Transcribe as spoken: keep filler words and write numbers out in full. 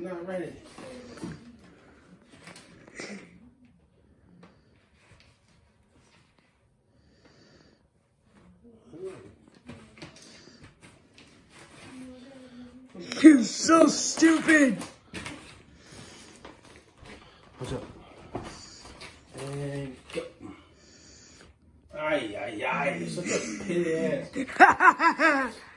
not ready. You're so stupid. What's up? And go. Ay, ay, ay. Such a pity ass.